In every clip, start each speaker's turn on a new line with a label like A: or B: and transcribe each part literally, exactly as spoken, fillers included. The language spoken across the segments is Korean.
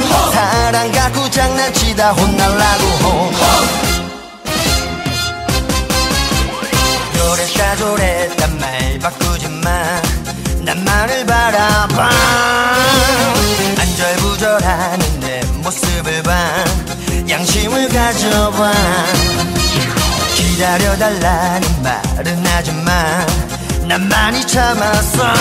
A: 혼 사랑 갖고 장난치다 혼날라고 혼 요랬다 저랬다 말 바꾸지마 나만을 바라봐 안절부절하는 내 모습을 봐 양심을 가져봐 기다려달라는 말은 하지마 난 많이 참았어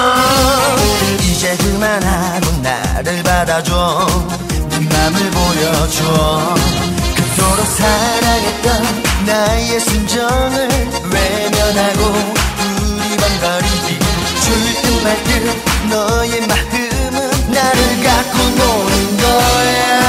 A: 이제 그만하고 나를 받아줘 네 맘을 보여줘 그토록 사랑했던 나의 심정을 외면하고 우리 반가리지 줄 듯 말 듯 너의 마음은 나를 갖고 노는 거야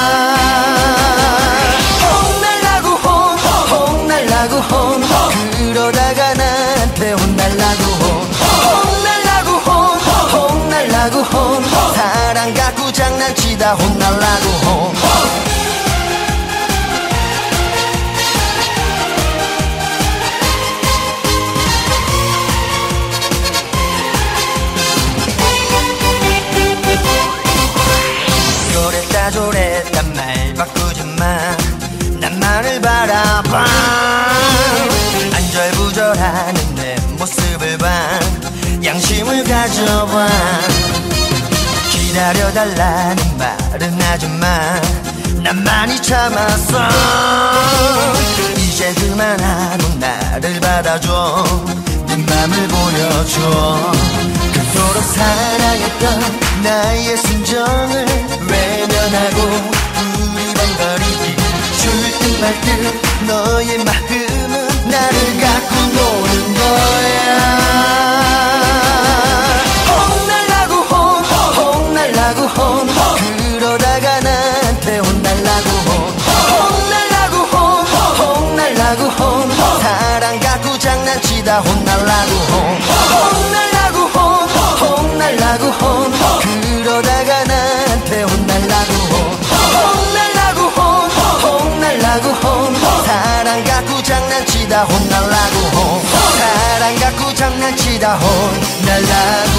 A: 혼날라고 혼 혼날라고 혼 그러다가 나한테 혼날라고 혼 혼날라고 혼 혼날라고 혼 사랑 갖고 장난치다 혼날라고 혼 요랬다 저랬다 말 바꾸지마 나만을 바라봐 안절부절하는 내 모습을 봐 양심을 가져봐 기다려달라는 말은 하지마 난 많이 참았어 이제 그만하고 나를 받아줘 네 맘을 보여줘 그토록 사랑했던 나의 심정을 외면하고 우리 반가리지 줄 듯 말 듯 너의 마음은 나를 갖고 노는 거야 혼날라고 혼 혼날라고 혼 그러다가 나한테 혼날라고 혼 혼날라고 혼 혼날라고 혼 사랑 갖고 장난치다 혼날라고 혼 혼날라고 혼 혼날라고 혼 그러다가 나한테 혼날라고 혼 혼날라고 혼 혼날라고 혼 사랑 갖고 장난치다 혼날라고 혼 사랑 갖고 장난치다 혼날라고